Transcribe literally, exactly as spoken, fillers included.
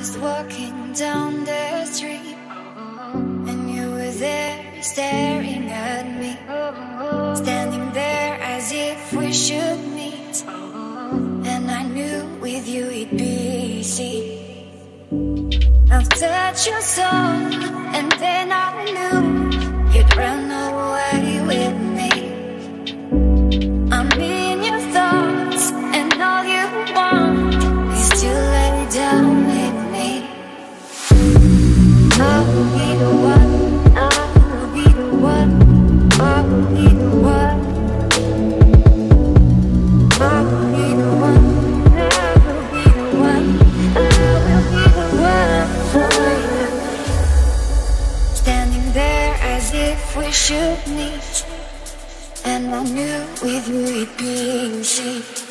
was walking down the street, and you were there staring at me, standing there as if we should meet. And I knew with you it'd be easy. I've touched your soul, and then I knew you'd run away with me. I'm in your thoughts, and all you want is to lay down with me. I will be the one, I will be the one, I will be the one, I will be the one, I will be the one, I will be the one for you. Standing there as if we should meet, and I knew with you it'd be easy.